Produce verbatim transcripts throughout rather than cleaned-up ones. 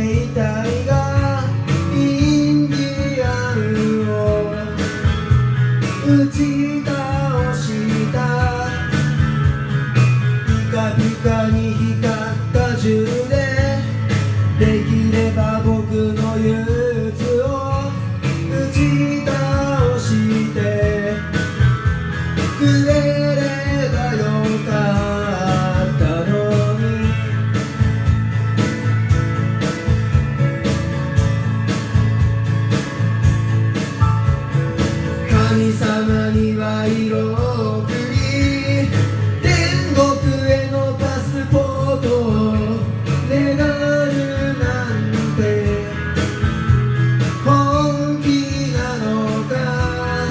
兵隊がインディアンを打ち倒した。ピカピカに光った銃でできれば僕の憂鬱を打ち倒してくれればよかったのに。神様には色を送り天国へのパスポートを願うなんて本気なのか。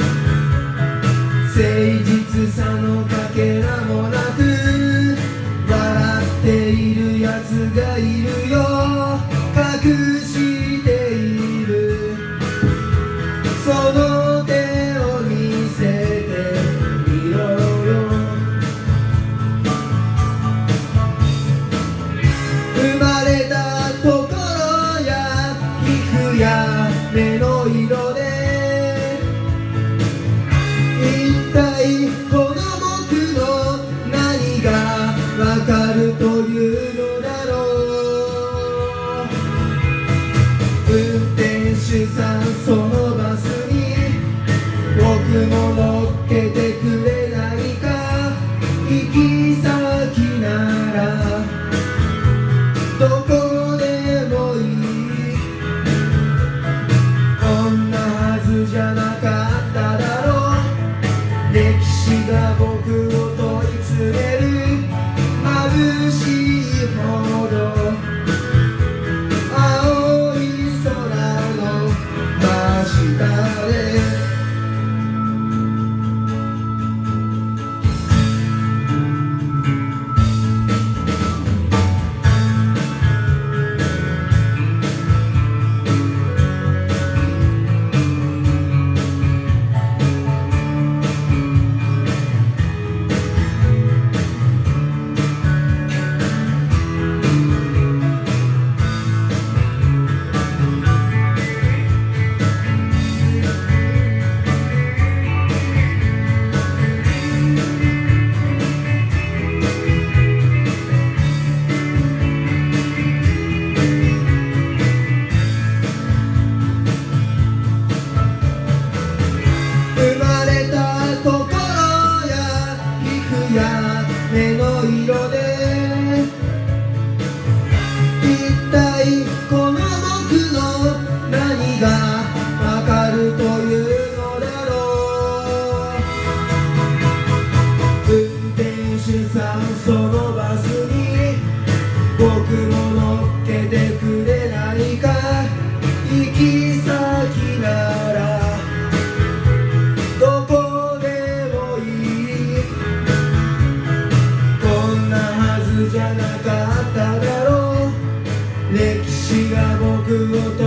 誠実さのかけらもなく笑っているやつがいるよ。隠しているその手を見せてみろよ。生まれたところや皮膚や目の色で一体この僕の何がわかるというのだろう。運転手さんそのバスに僕も乗っけてくれないか。行き先ならどこでもいい。こんなはずじゃなかっただろう。歴史が僕を問い詰める。眩しいほど青い空の真下で目の色で一体この僕の何がわかるというのだろう。運転手さんそのバスに僕も乗っけてくれないか。行き先ならどこでもいい。じゃなかっただろう。歴史が僕を